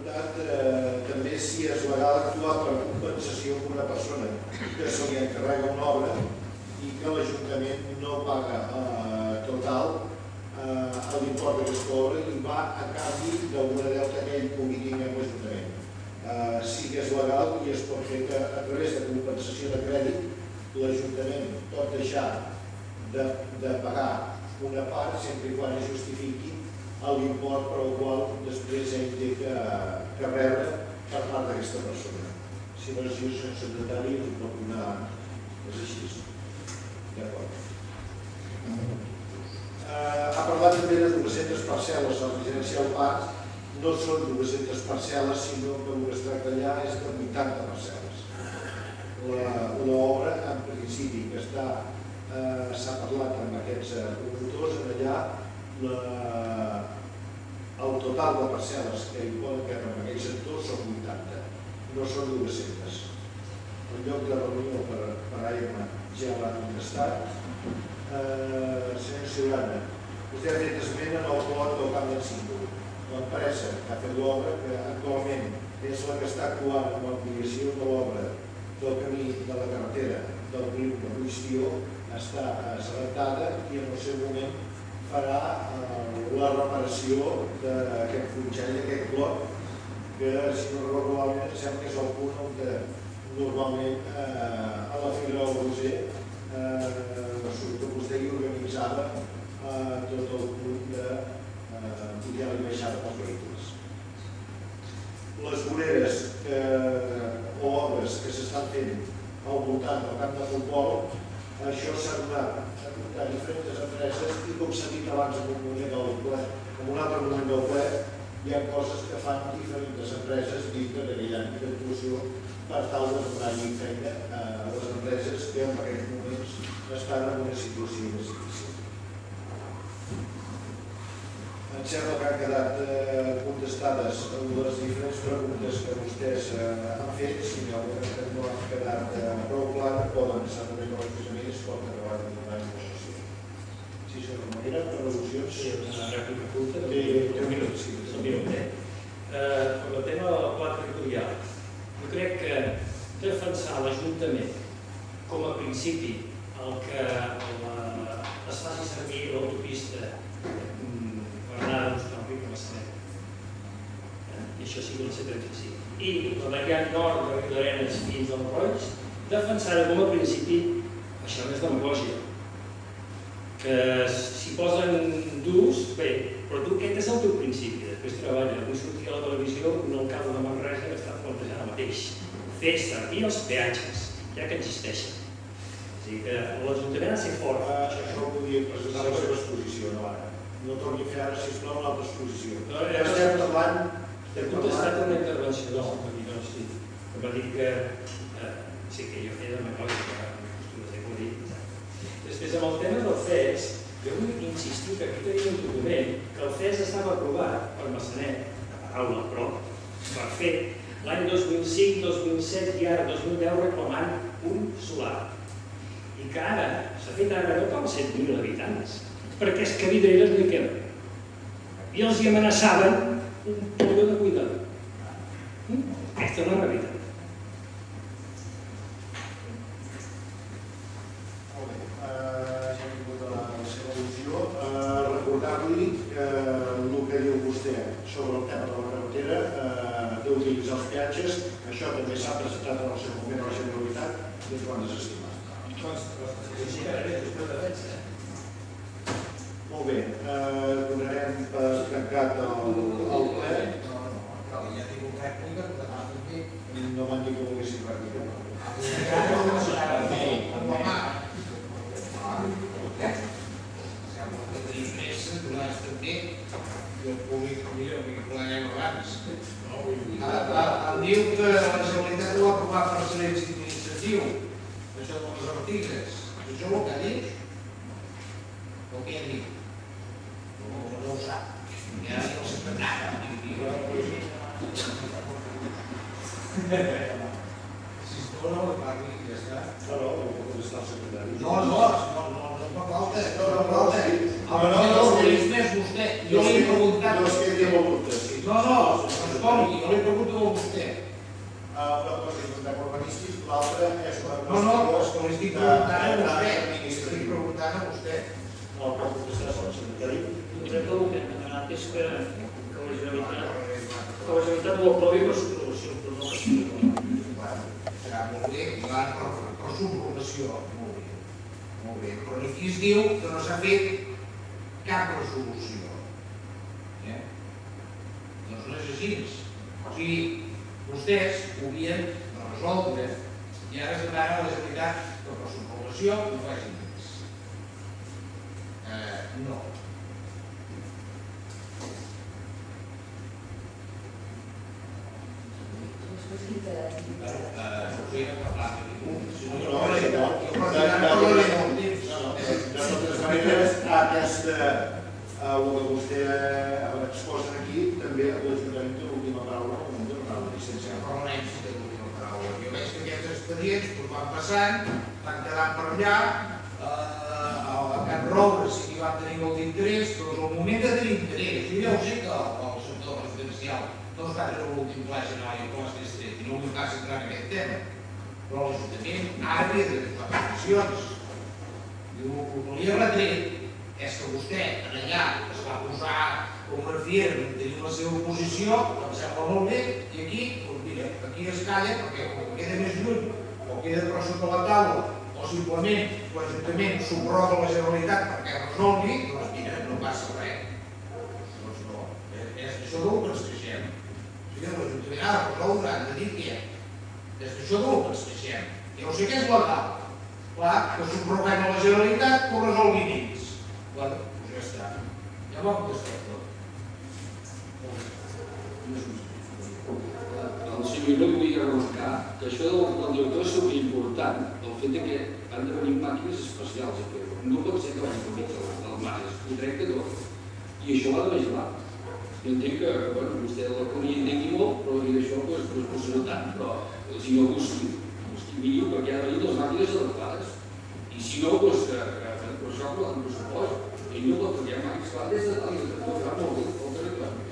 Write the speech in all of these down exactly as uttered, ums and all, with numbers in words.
preguntat també si és legal actuar per compensació amb una persona que se li encarrega una obra i que l'Ajuntament no paga total l'import d'aquesta obra i va a canvi d'alguna deuta que ell pugui tenir amb l'Ajuntament. Sí que és legal i es pot fer que a través de compensació de crèdit l'Ajuntament pot deixar de pagar una part sempre quan es justifiqui l'import per al qual després ell té que rebre per part d'aquesta persona. Si no és jo, senyor secretari, us pot donar... és així. D'acord. Ha parlat també de dues-centes parcel·les al residencial Parc. No són dues-centes parcel·les, sinó que el que es tracta allà és de vuitanta parcel·les. L'obra, en principi, que s'ha parlat amb aquests promotors, allà el total de parcel·les que hi poden cabre en aquell sector són vuitanta, no són dues-centes. El lloc de reunió per a Aigua ja l'ha contestat. Senyor Ciurana, vostè ha fet esment en el plot del Camp d'en Cinto. L'empresa que ha fet l'obra, que actualment és la que està actuant amb l'ampliació de l'obra del camí de la carretera del riu de Ruistió, està assabentada i en el seu moment farà la reparació d'aquest funxall, d'aquest plot, que, si no recordo malament, sembla que és el punt on normalment a la Fira del Roser vostè hi organitzava tot el punt de pujar i baixar pels vehicles. Les voreres o obres que s'estan fent al voltant del camp de futbol, això s'ha donat a diferents empreses i, com s'ha dit abans en un altre moment del ple, hi ha coses que fan diferents empreses dintre d'aquell àmbit d'actuació per tal de donar-hi feina a les empreses que en aquests moments estan en una situació més difícil. Em sembla que han quedat contestades les diferents preguntes que vostès han fet. Si no han quedat prou clares, poden passar també per l'exposament i es pot acabar de donar informació. Si són de manera, per al·lusions... Sí, una rèplica curta. Un minut, sí, un minut. Per el tema del pla territorial, jo crec que defensar l'Ajuntament com a principi el que es faci servir l'autopista per anar a Hostalric a Massanet, i això sí que la C trenta-cinc, i la variant nord de Riudarenes fins al Roig, defensar-ho com a principi, això no és demagògia. Que s'hi posen durs, bé, però tu aquest és el teu principi, després treballa. Avui sortia a la televisió un alcalde de Manresa que està plantejant el mateix. Fer servir els peatges, ja que existeixen. És a dir, que l'Ajuntament ha de ser fort. Això ho podria presentar a la seva exposició, no ara. No torni a fer ara, sisplau, una altra exposició. Estem parlant... He contestat una intervenció del senyor Costí, que va dir que sí que jo feia demagògia, que us ho dic. Després, amb el tema del C E S, jo vull insistir que aquí tenim un document que el C E S estava aprovat per Massanet, de paraula, però per fer l'any dos mil cinc, dos mil set i ara dos mil deu reclamant un solar. I que ara s'ha fet ara no com set mil habitants, perquè és que Vidreres no hi queda. I els hi amenaçaven un polígon de cuidador. Aquesta és la realitat. Molt bé. Ja hem tingut la seva al·lusió. Recordar-li que el que diu vostè sobre el tema de la carretera d'utilitzar els peatges, això també s'ha presentat en el seu moment a la Generalitat i es van desestimar. Molt bé, donarem per tancat el ple. No m'han dit que volguessin rèplica. Em diu que la Generalitat ho ha aprovat per silenci administratiu, això de les articles. Això és el que ha dit? O què ha dit? No ho sap. Ja no s'ha estat. Sisplau, no ho parli, ja està. No, no, no puc contestar al secretari. No, no, no fa falta, no fa falta. El no és vostè, jo li he preguntat... No és que hi ha molt dubtes. No, no, respongui, jo li pregunto a vostè. Una cosa és un tema urbanístic, l'altra és una No, no, és que li estic preguntant a vostè. Li estic administrativa. preguntant a vostè. No, però vostè sap, jo crec que el que hem demanat és que la Generalitat que la Generalitat ho aprovi per subrogació, però no per Serà molt bé, clar, per subrogació. Molt bé, molt bé. Però aquí es diu que no s'ha fet cap resolució. Doncs no és així. O sigui, vostès ho havien de resoldre i ara es demana a la Generalitat que per subrogació ho facin més. No. El que vostè exposa aquí també l'Ajuntament té l'última paraula com de donar la llicència. No parlarem si té l'última paraula. Jo veig que aquests expedients van passant, van quedant per allà, a Can Roure sí que van tenir molt d'interès, però és el moment de tenir interès. Jo ja ho sé que el sector residencial no es va treure l'últim pla general i el cost és tret, i no vull pas entrar en aquest tema. Però l'Ajuntament ara ve de les peticions. Diu, el que li he retret és que vostè allà es va posar com una fiera i tenir la seva posició, que em sembla molt bé, i aquí, doncs mira, aquí es calla perquè o queda més lluny, o queda per sota la taula, o simplement l'Ajuntament subroga la Generalitat perquè resolgui, doncs mira, no passa res. Doncs no, és això del que ens queixem. O sigui, l'Ajuntament ha de resoldre, han de dir què. És això del que ens queixem. Ja ho sé que és legal. Clar, que subroguem a la Generalitat que ho resolguin ells. Bueno, doncs ja està. Ja m'ho ha contestat tot. El senyor no vull remarcar que això del director és superimportant, el fet que han de venir màquines especials a fer-ho. No pot ser que vagi per mig dels marges, ho crec que no. I això ho ha de vigilar. Jo entenc que vostè l'economia entengui molt, però això no serà tant, però si no busqui millor perquè ha de venir les màquines adequades. I si no, doncs que per això el pressupost. I no pot perquè hi ha màquines que des de tal i de tot fa molt bé, el territori.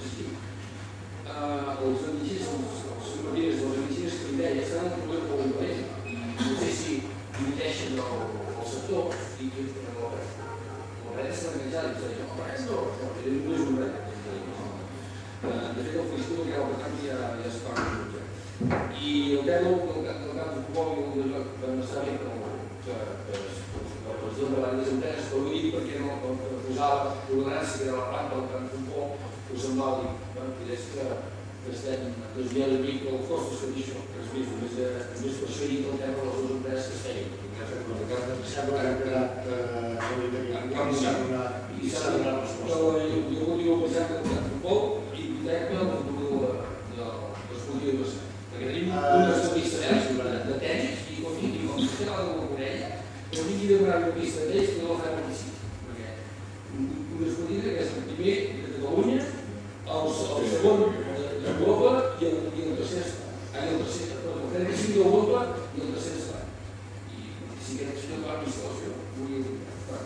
Els amicis, els sometins, les amicis que li deia, estan en un problema molt important. No sé si dimiteixen el sector i que el res està enganxat i s'ha dit, no, res no, no és un res. De fet, el Facebook que hi ha al camp ja es parla de l'objecte. I el tema del camp de futbol i el de joc vam estar bé que es dona a les empreses, però ho dic perquè no posava l'ordenança que era la rampa del camp de futbol, us semblava dir, que és que estem desviant una mica el cost, és que això, que és més per això i el tema de les dues empreses que es feien. Sembla que ha quedat canviat. I s'ha de donar resposta. Jo continuo pensant que el camp de futbol i hipoteca el futur de l'escollida de basar. Perquè tenim una pista de tenis i com vostè va de la Corella, que vingui a demanar una pista de tenis que no la farà municipal. Perquè una escollida que és el primer de Catalunya, el segon d'Europa i el tercer estat. El tercer, el crec que sigui d'Europa i el tercer estat. I si aquest senyor va a l'instal·lació, vull dir,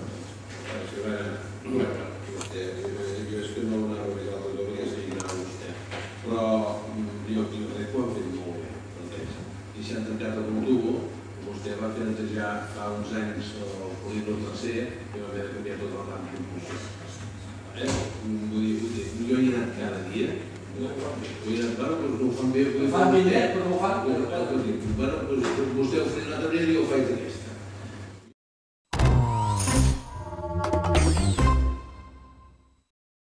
jo és que no anava a revisar el que ja seguirà vostè, però jo crec que ho han fet molt bé, l'entès. I s'han tancat el tubo, vostè va fer netejar fa uns anys el polígon tercer i va haver de canviar tot el camp d'impulsió. Vull dir, jo hi he anat cada dia, ho he anat, bueno, doncs no ho fan bé. Ho fan bé, però no ho fan bé. Bueno, doncs vostè ho fa d'una altra manera i jo ho faig d'aquesta.